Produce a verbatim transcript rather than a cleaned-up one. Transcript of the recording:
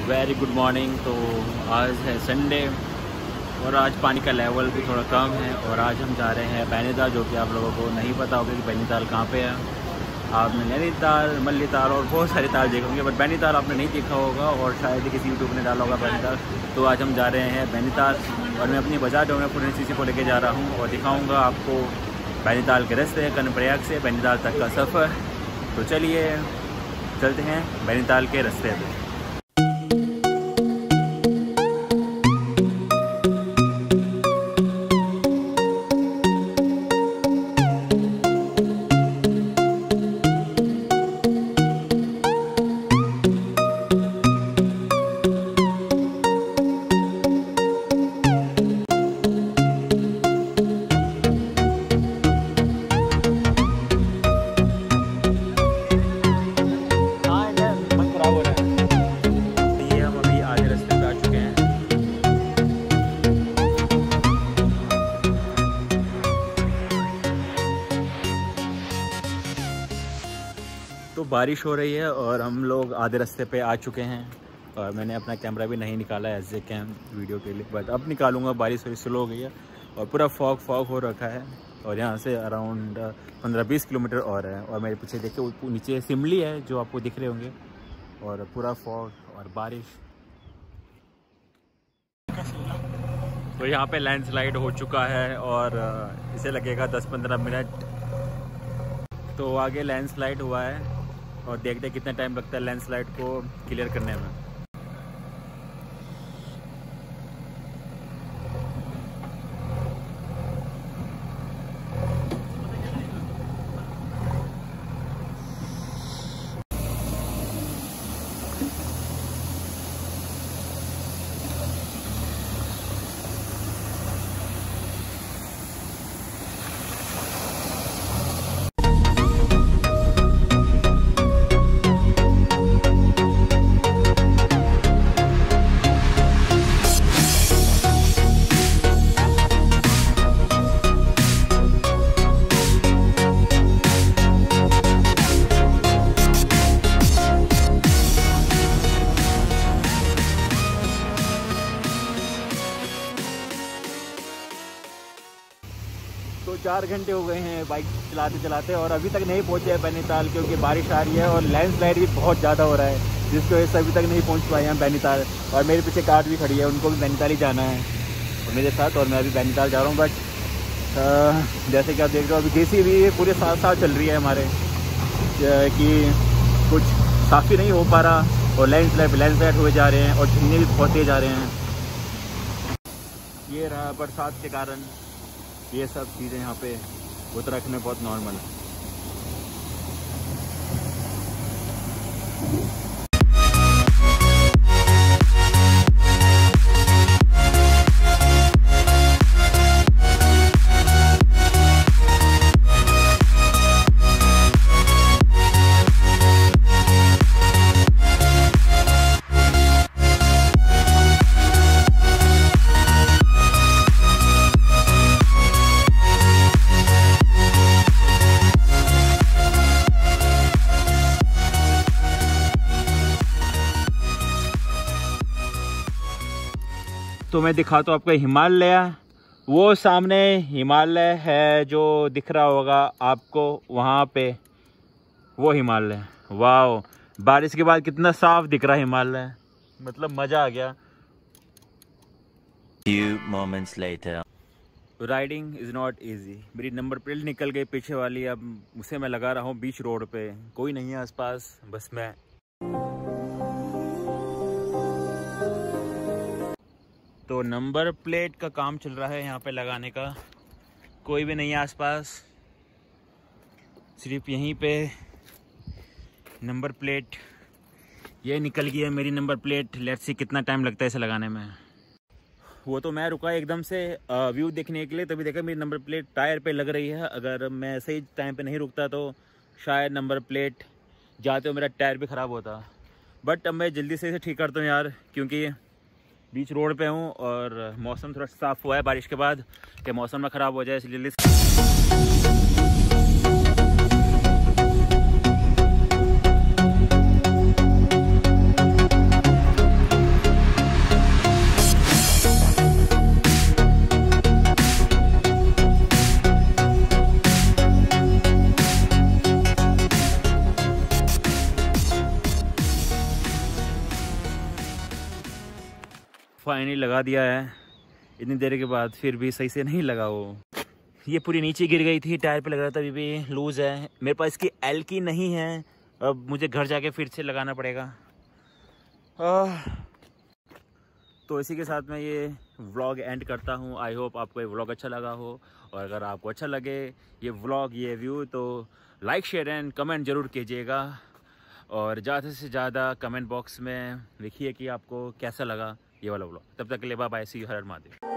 Very good morning. तो आज है संडे और आज पानी का लेवल भी थोड़ा कम है और आज हम जा रहे हैं बैनीताल, जो कि आप लोगों को नहीं पता होगा कि बैनीताल कहाँ पे है। आपने नैनीताल, मल्लीताल और बहुत सारे ताल देखे होंगे, बट बैनीताल आपने नहीं देखा होगा और शायद ही किसी यूट्यूब ने डाला होगा बैनीताल। तो आज हम जा रहे हैं बैनीताल और मैं अपनी बजाज डोंगरा पूरे सी को लेके जा रहा हूँ और दिखाऊँगा आपको बैनीताल के रास्ते कर्णप्रयाग से बैनीताल तक का सफ़र। तो चलिए चलते हैं बैनीताल के रास्ते पे। तो बारिश हो रही है और हम लोग आधे रास्ते पे आ चुके हैं और मैंने अपना कैमरा भी नहीं निकाला है एज ए कैम वीडियो के लिए, बट अब निकालूंगा। बारिश थोड़ी स्लो हो गई है और पूरा फॉग फॉग हो रखा है और यहाँ से अराउंड पंद्रह बीस किलोमीटर और है। और मेरे पीछे देखिए नीचे शिमली है जो आपको दिख रहे होंगे और पूरा फॉग और बारिश। तो यहाँ पे लैंडस्लाइड हो चुका है और इसे लगेगा दस पंद्रह मिनट। तो आगे लैंडस्लाइड हुआ है और देखते हैं कितना टाइम लगता है लैंडस्लाइड को क्लियर करने में। तो चार घंटे हो गए हैं बाइक चलाते चलाते और अभी तक नहीं पहुंचे हैं बैनीताल, क्योंकि बारिश आ रही है और लैंडस्लाइड भी बहुत ज़्यादा हो रहा है, जिसकी वजह से अभी तक नहीं पहुंच पाए हैं बैनीताल। और मेरे पीछे कार भी खड़ी है, उनको भी बैनीताल ही जाना है और मेरे साथ, और मैं अभी बैनीताल जा रहा हूँ। बट जैसे कि आप देख रहे हो अभी जेसी भी पूरे साथ साथ चल रही है हमारे, कि कुछ साफ़ी नहीं हो पा रहा और लैंडस्लाइड लैंडस्लाइड हुए जा रहे हैं और झीलें भी बहुत तेज आ रहे हैं। ये रहा बरसात के कारण ये सब चीज़ें यहाँ पे उत्तराखंड में बहुत नॉर्मल है। तो मैं दिखाता हूँ आपको हिमालय, वो सामने हिमालय है जो दिख रहा होगा आपको वहाँ पे, वो हिमालय। वाह, बारिश के बाद कितना साफ दिख रहा है हिमालय, मतलब मज़ा आ गया। Few moments later. Riding is not easy. मेरी नंबर प्लेट निकल गई पीछे वाली, अब उसे मैं लगा रहा हूँ बीच रोड पे, कोई नहीं है आसपास, बस मैं। तो नंबर प्लेट का काम चल रहा है यहाँ पे लगाने का, कोई भी नहीं है आसपास, सिर्फ यहीं पे नंबर प्लेट ये निकल गई है मेरी नंबर प्लेट। लेट्स सी कितना टाइम लगता है इसे लगाने में। वो तो मैं रुका एकदम से व्यू देखने के लिए, तभी देखा मेरी नंबर प्लेट टायर पे लग रही है। अगर मैं सही टाइम पे नहीं रुकता तो शायद नंबर प्लेट जाते हो मेरा टायर भी ख़राब होता। बट अब मैं जल्दी से इसे ठीक करता हूँ यार, क्योंकि बीच रोड पे हूँ और मौसम थोड़ा साफ़ हुआ है बारिश के बाद, कि मौसम ना ख़राब हो जाए, इसलिए जल्दी फाइनली लगा दिया है इतनी देर के बाद, फिर भी सही से नहीं लगा वो। ये पूरी नीचे गिर गई थी, टायर पे लग रहा था, अभी भी लूज़ है। मेरे पास इसकी एल की नहीं है, अब मुझे घर जाके फिर से लगाना पड़ेगा। आ, तो इसी के साथ मैं ये व्लॉग एंड करता हूँ। आई होप आपको ये व्लॉग अच्छा लगा हो, और अगर आपको अच्छा लगे ये व्लॉग, ये व्यू, तो लाइक शेयर एंड कमेंट ज़रूर कीजिएगा। और ज़्यादा से ज़्यादा कमेंट बॉक्स में लिखिए कि आपको कैसा लगा ये वाला व्लॉग। तब तक के लिए bye bye, see you, Har Har Mahadev.